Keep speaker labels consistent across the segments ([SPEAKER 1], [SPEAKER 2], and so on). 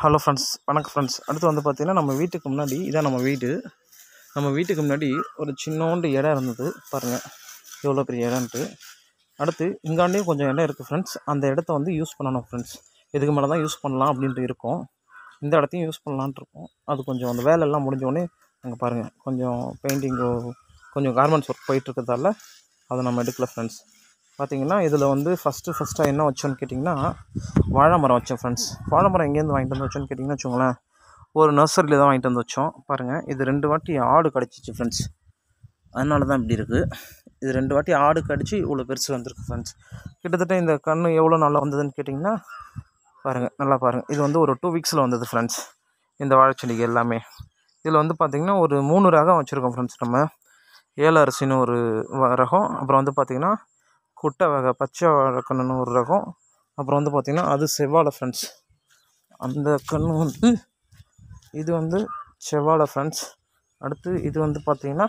[SPEAKER 1] Hello friends, வணக்கம் friends. அடுத்து வந்து பார்த்திங்கன்னா, நம்ம வீட்டுக்கு முன்னாடி இதான் நம்ம வீடு. நம்ம வீட்டுக்கு முன்னாடி ஒரு சின்னோண்டு இடம் இருந்தது பாருங்கள், எவ்வளோ பெரிய இடம்ன்ட்டு. அடுத்து இங்காண்டேயும் கொஞ்சம் இடம் இருக்குது ஃப்ரெண்ட்ஸ். அந்த இடத்த வந்து யூஸ் பண்ணணும் ஃப்ரெண்ட்ஸ். இதுக்கு மேலே தான் யூஸ் பண்ணலாம் அப்படின்ட்டு இருக்கோம். இந்த இடத்தையும் யூஸ் பண்ணலான்ட்டு இருக்கோம். அது கொஞ்சம் அந்த வேலையெல்லாம் முடிஞ்சோடனே அங்கே பாருங்கள், கொஞ்சம் பெயிண்டிங்கோ கொஞ்சம் கார்மெண்ட்ஸ் ஒர்க் போயிட்டுருக்கிறதால அதை நம்ம எடுக்கல ஃப்ரெண்ட்ஸ். பார்த்திங்கன்னா இதில் வந்து ஃபஸ்ட்டாக என்ன வச்சோன்னு கேட்டிங்கன்னா, வாழை மரம் வச்சோம் ஃப்ரெண்ட்ஸ். வாழை மரம் எங்கேருந்து வாங்கிட்டு வந்து வச்சோன்னு கேட்டிங்கன்னா வச்சுக்கோங்களேன், ஒரு நர்சரியில் தான் வாங்கிட்டு வந்து வச்சோம். பாருங்கள், இது 2 வாட்டி ஆடு கடிச்சிச்சு ஃப்ரெண்ட்ஸ். அதனால தான் இப்படி இருக்குது. இது 2 வாட்டி ஆடு கடிச்சு இவ்வளோ பெருசு வந்திருக்கு ஃப்ரெண்ட்ஸ். கிட்டத்தட்ட இந்த கன்று எவ்வளோ நல்லா வந்ததுன்னு கேட்டிங்கன்னா பாருங்கள், நல்லா பாருங்கள். இது வந்து ஒரு 2 வீக்ஸில் வந்தது ஃப்ரெண்ட்ஸ். இந்த வாழைச்செடிக்கு எல்லாமே இதில் வந்து பார்த்திங்கன்னா ஒரு 3 ரகம் வச்சுருக்கோம் ஃப்ரெண்ட்ஸ். நம்ம ஏல அரிசின்னு ஒரு ரகம், அப்புறம் வந்து பார்த்திங்கன்னா குட்டை வகை பச்சை வாழைக்கண்ணுன்னு ஒரு ரகம், அப்புறம் வந்து பார்த்திங்கன்னா அது செவ்வாழை ஃப்ரெண்ட்ஸ். அந்த கன்று வந்து இது வந்து செவ்வாழை ஃப்ரெண்ட்ஸ். அடுத்து இது வந்து பார்த்திங்கன்னா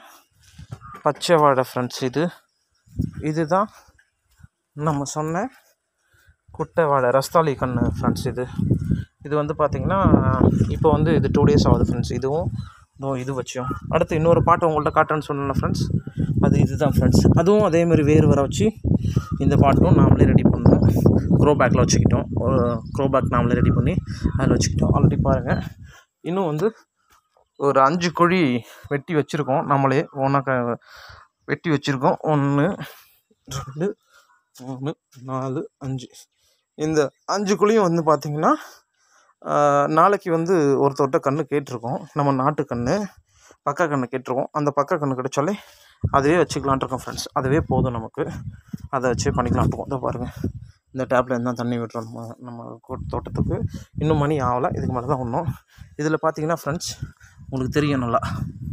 [SPEAKER 1] பச்சை வாழை ஃப்ரெண்ட்ஸ். இதுதான் நம்ம சொன்ன குட்டை வாழை ரஸ்தாளி கன்று ஃப்ரெண்ட்ஸ். இது வந்து பார்த்திங்கன்னா இப்போ வந்து இது 2 days ஆகுது ஃப்ரெண்ட்ஸ். இது வச்சோம். அடுத்து இன்னொரு பாட்டு உங்கள்கிட்ட காட்டுறேன்னு சொன்னேன் ஃப்ரெண்ட்ஸ், அது இதுதான் ஃப்ரெண்ட்ஸ். அதுவும் அதேமாதிரி வேர் வர வச்சு இந்த பாட்டும் நாமளே ரெடி பண்ணோம். க்ரோ பேக்கில் வச்சுக்கிட்டோம். ஒரு க்ரோ பேக் நாமளே ரெடி பண்ணி அதில் வச்சுக்கிட்டோம். ஆல்ரெடி பாருங்கள், இன்னும் வந்து ஒரு 5 குழி வெட்டி வச்சுருக்கோம். நம்மளே ஒன்றா வெட்டி வச்சுருக்கோம். 1 2 3 4 5. இந்த 5 குழியும் வந்து பார்த்திங்கன்னா நாளைக்கு வந்து ஒருத்தர்கிட்ட கன்று கேட்டிருக்கோம். நம்ம நாட்டு கன்று பக்கா கன்று கேட்டிருக்கோம். அந்த பக்கா கன்று கிடைச்சாலே அதுவே வச்சுக்கலான்ட்டு இருக்கோம் ஃப்ரெண்ட்ஸ். அதுவே போதும் நமக்கு, அதை வச்சு பண்ணிக்கலான்ட்டு இருக்கோம். இதை பாருங்கள், இந்த டேப்பில் இருந்தால் தண்ணி விட்டுறோம் நம்ம தோட்டத்துக்கு. இன்னும் மணி ஆகலை, இதுக்கு மேலே தான் ஒன்றும். இதில் பார்த்தீங்கன்னா ஃப்ரெண்ட்ஸ் உங்களுக்கு தெரியும், நல்லா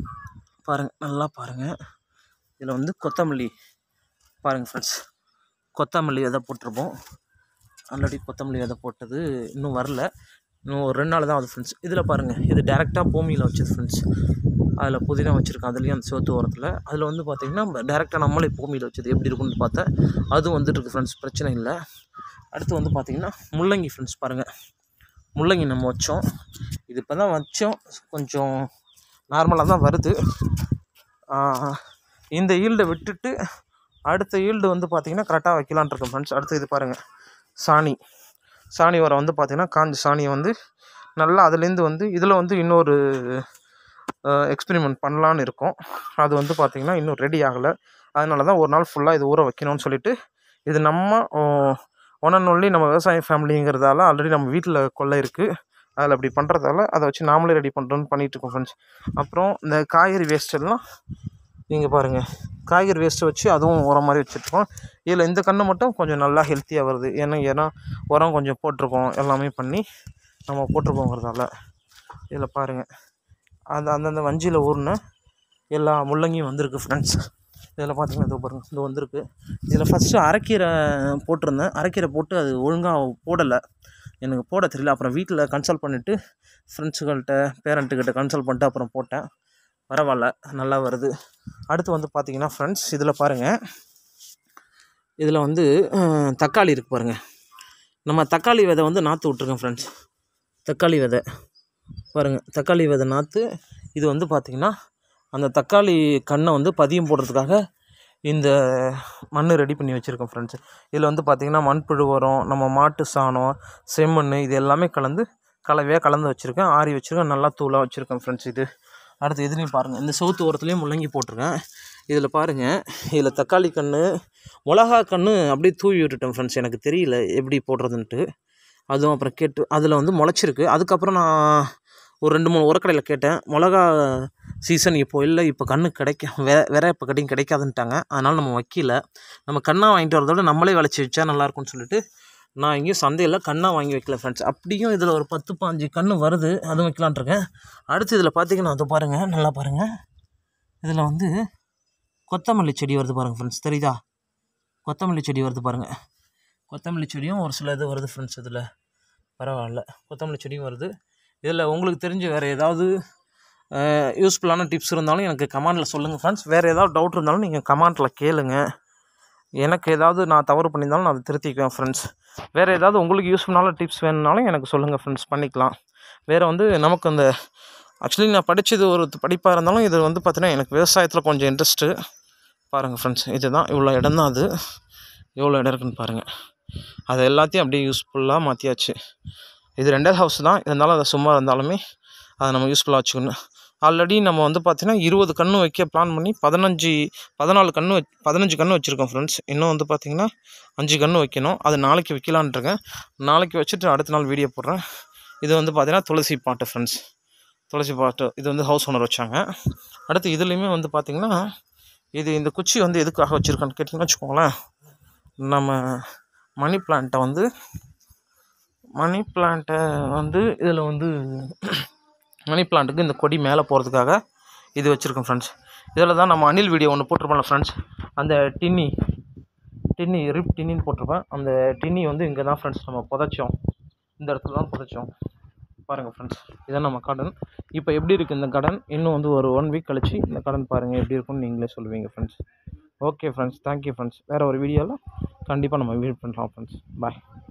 [SPEAKER 1] பாருங்கள். இதில் வந்து கொத்தமல்லி பாருங்கள் ஃப்ரெண்ட்ஸ், கொத்தமல்லி விதை போட்டிருப்போம். ஆல்ரெடி கொத்தமல்லி விதை போட்டது இன்னும் வரல, இன்னும் ஒரு 2 நாள் தான் ஆகுது ஃப்ரெண்ட்ஸ். இதில் பாருங்கள், இது டேரெக்டாக பூமியில் வச்சது ஃப்ரெண்ட்ஸ். அதில் புதினா வச்சுருக்கேன், அதுலேயும் அந்த சிவத்து ஓரத்தில். அதில் வந்து பார்த்திங்கன்னா டேரெக்டாக நம்மளே பூமியில் வச்சது எப்படி இருக்குன்னு பார்த்தேன். அதுவும் வந்துட்டுருக்கு ஃப்ரெண்ட்ஸ், பிரச்சனை இல்லை. அடுத்து வந்து பார்த்திங்கன்னா முள்ளங்கி ஃப்ரெண்ட்ஸ். பாருங்கள், முள்ளங்கி நம்ம வச்சோம். இது இப்போ தான் வச்சோம், கொஞ்சம் நார்மலாக தான் வருது. இந்த ஈல்டை விட்டுட்டு அடுத்த ஈல்டு வந்து பார்த்திங்கன்னா கரெக்டாக வைக்கலான்ட்டு இருக்கேன் ஃப்ரெண்ட்ஸ். அடுத்து இது பாருங்கள், சாணி உரம் வந்து பார்த்திங்கன்னா காஞ்ச சாணியை வந்து நல்லா அதுலேருந்து வந்து இதில் வந்து இன்னொரு எக்ஸ்பெரிமெண்ட் பண்ணலான்னு இருக்கோம். அது வந்து பார்த்திங்கன்னா இன்னும் ரெடி ஆகலை. அதனால தான் ஒரு நாள் ஃபுல்லாக இது ஊற வைக்கணும்னு சொல்லிவிட்டு, இது நம்ம ஒன் அண்ட் ஒன்லி நம்ம விவசாய ஃபேமிலிங்கிறதால ஆல்ரெடி நம்ம வீட்டில் கொல்லை இருக்குது, அதில் அப்படி பண்ணுறதால அதை வச்சு நாமளே ரெடி பண்ணுறோன்னு பண்ணிகிட்ருக்கோம் ஃப்ரெண்ட்ஸ். அப்புறம் இந்த காய்கறி வேஸ்ட்டெல்லாம் நீங்கள் பாருங்கள், காய்கறி வேஸ்ட்டை வச்சு அதுவும் உரம் மாதிரி வச்சுருக்கோம். இதில் இந்த கன்று மட்டும் கொஞ்சம் நல்லா ஹெல்த்தியாக வருது. ஏன்னா உரம் கொஞ்சம் போட்டிருக்கோம், எல்லாமே பண்ணி நம்ம போட்டிருக்கோங்கிறதால. இதில் பாருங்கள், அந்தந்த வஞ்சியில் ஊறின எல்லா முள்ளங்கியும் வந்திருக்கு ஃப்ரெண்ட்ஸ். இதில் பார்த்திங்கன்னா இது பாருங்கள், இது வந்திருக்கு. இதில் ஃபஸ்ட்டு அரைக்கீரை போட்டிருந்தேன். அரைக்கீரை போட்டு அது ஒழுங்காக போடலை, எனக்கு போட தெரியல. அப்புறம் வீட்டில் கன்சல்ட் பண்ணிவிட்டு ஃப்ரெண்ட்ஸுகள்கிட்ட பேரண்ட்டுக்கிட்ட கன்சல்ட் பண்ணிட்டு அப்புறம் போட்டேன். பரவாயில்ல, நல்லா வருது. அடுத்து வந்து பார்த்திங்கன்னா ஃப்ரெண்ட்ஸ், இதில் பாருங்கள், இதில் வந்து தக்காளி இருக்குது பாருங்கள். நம்ம தக்காளி விதை வந்து நாற்று விட்ருக்கேன் ஃப்ரெண்ட்ஸ். தக்காளி விதை பாருங்கள், தக்காளி விதை நாற்று. இது வந்து பார்த்திங்கன்னா அந்த தக்காளி கண்ணை வந்து பதியம் போடுறதுக்காக இந்த மண் ரெடி பண்ணி வச்சுருக்கோம் ஃப்ரெண்ட்ஸ். இதில் வந்து பார்த்திங்கன்னா மண்புழு உரம், நம்ம மாட்டு சாணம், செம்மண், இது எல்லாமே கலவையாக கலந்து வச்சுருக்கேன். ஆரி வச்சுருக்கேன், நல்லா தூளாக வச்சுருக்கேன் ஃப்ரெண்ட்ஸ். அடுத்து இதுலேயும் பாருங்கள், இந்த சவுத்து ஓரத்துலேயும் முள்ளங்கி போட்டிருக்கேன். இதில் பாருங்கள், இதில் தக்காளி கன்று, மிளகா கன்று அப்படியே தூவி விட்டுட்டேன் ஃப்ரெண்ட்ஸ். எனக்கு தெரியல எப்படி போடுறதுன்ட்டு. அதுவும் அப்புறம் கேட்டு அதில் வந்து முளைச்சிருக்கு. அதுக்கப்புறம் நான் ஒரு 2-3 உரக்கடையில் கேட்டேன். மிளகா சீசன் இப்போது இல்லை, இப்போ கன்று வேற இப்போ கிடைக்காதுன்ட்டாங்க. அதனால் நம்ம வைக்கல. நம்ம கண்ணாக வாங்கிட்டு வரதோட நம்மளே விளைச்சி வச்சா நல்லாயிருக்கும்னு சொல்லிட்டு நான் எங்கேயும் சந்தையில் கண்ணாக வாங்கி வைக்கல ஃப்ரெண்ட்ஸ். அப்படியும் இதில் ஒரு 10-15 கன்று வருது, அதுவும் வைக்கலான்ட்ருக்கேன். அடுத்து இதில் பார்த்திங்கன்னா அது பாருங்கள், நல்லா பாருங்கள், இதில் வந்து கொத்தமல்லி செடி வருது பாருங்கள் ஃப்ரெண்ட்ஸ். தெரியுதா? கொத்தமல்லி செடி வருது பாருங்கள். கொத்தமல்லி செடியும் ஒரு சில இது வருது ஃப்ரெண்ட்ஸ். இதில் பரவாயில்ல, கொத்தமல்லி செடியும் வருது. இதில் உங்களுக்கு தெரிஞ்ச வேறு ஏதாவது யூஸ்ஃபுல்லான டிப்ஸ் இருந்தாலும் எனக்கு கமெண்டில் சொல்லுங்கள் ஃப்ரெண்ட்ஸ். வேறு ஏதாவது டவுட் இருந்தாலும் நீங்கள் கமெண்டில் கேளுங்க. எனக்கு ஏதாவது நான் தவறு பண்ணியிருந்தாலும் நான் அதை திருத்திக்குவேன் ஃப்ரெண்ட்ஸ். வேறு ஏதாவது உங்களுக்கு யூஸ்ஃபுல்லான டிப்ஸ் வேணும்னாலும் எனக்கு சொல்லுங்கள் ஃப்ரெண்ட்ஸ், பண்ணிக்கலாம். வேறு வந்து நமக்கு அந்த ஆக்சுவலி நான் படித்தது ஒரு படிப்பாக இருந்தாலும் இது வந்து பார்த்தீங்கன்னா எனக்கு விவசாயத்தில் கொஞ்சம் இன்ட்ரெஸ்ட்டு. பாருங்கள் ஃப்ரெண்ட்ஸ், இதுதான் இவ்வளோ இடம் தான். அது எவ்வளோ இடம் இருக்குதுன்னு பாருங்கள். அதை எல்லாத்தையும் அப்படியே யூஸ்ஃபுல்லாக மாற்றியாச்சு. இது 2வது ஹவுஸ் தான், இருந்தாலும் அதை சும்மா இருந்தாலுமே அதை நம்ம யூஸ்ஃபுல்லாக வச்சுக்கணும். ஆல்ரெடி நம்ம வந்து பார்த்திங்கன்னா 20 கன்று வைக்க பிளான் பண்ணி 14 கன்று 15 கன்று வச்சுருக்கோம் ஃப்ரெண்ட்ஸ். இன்னும் வந்து பார்த்திங்கன்னா 5 கன்று வைக்கணும். அது நாளைக்கு வைக்கலான்ட்ருக்கேன். நாளைக்கு வச்சுட்டு அடுத்த நாள் வீடியோ போடுறேன். இது வந்து பார்த்திங்கன்னா துளசி பாட்டு ஃப்ரெண்ட்ஸ், துளசி பாட்டு. இது வந்து ஹவுஸ் ஓனர் வச்சாங்க. அடுத்து இதுலேயுமே வந்து பார்த்திங்கன்னா இந்த குச்சி வந்து எதுக்காக வச்சுருக்கோன்னு கேட்டிங்கன்னா வச்சுக்கோங்களேன், நம்ம மணி பிளான்ட்டை வந்து இதில் வந்து மணி பிளான்ட்டுக்கு இந்த கொடி மேலே போகிறதுக்காக இது வச்சுருக்கோம் ஃப்ரெண்ட்ஸ். இதில் தான் நம்ம அணில் வீடியோ ஒன்று போட்டிருப்போம்ல ஃப்ரெண்ட்ஸ், அந்த டின்னி ரிப் டின்னின்னு போட்டிருப்பேன். அந்த டின்னி வந்து இங்கே தான் ஃப்ரெண்ட்ஸ் நம்ம புதைச்சோம். இந்த இடத்துல தான் புதைச்சோம். பாருங்கள் ஃப்ரெண்ட்ஸ், இதான் நம்ம கார்டன். இப்போ எப்படி இருக்குது இந்த கார்டன்? இன்னும் வந்து ஒரு 1 வீக் கழிச்சு இந்த கார்டன் பாருங்கள் எப்படி இருக்குன்னு நீங்களே சொல்லுவீங்க friends. Okay friends, thank you friends. வேறு ஒரு வீடியோவில் கண்டிப்பாக நம்ம மீட் பண்ணுறோம் ஃப்ரெண்ட்ஸ். பாய்.